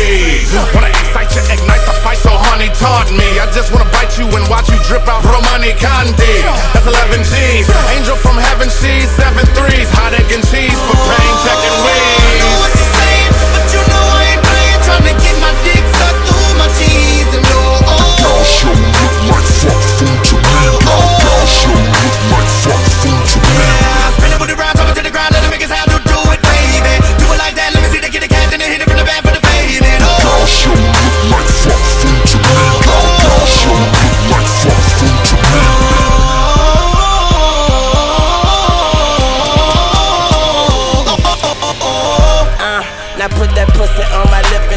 me. Wanna excite you, ignite the fight, so honey taught me. I just wanna bite you and watch you drip out Romani Conti. That's 11 G's, angel from heaven, she's 7 3s. Hot egg and cheese for pain, check and weed. I know what you're saying, but you know I ain't playing. Tryna get my dick sucked through my cheese and Y'all show look like fuck food to me. Y'all show look like fuck food to me. yeah, spin it with the round, top it to the ground, let them make us how to do it, baby. Do it like that, let me see they get the cash, then they hit it from the back for the baby. Y'all show look like fuck food to me. Y'all show look like fuck food to me. Now put that pussy on my lip.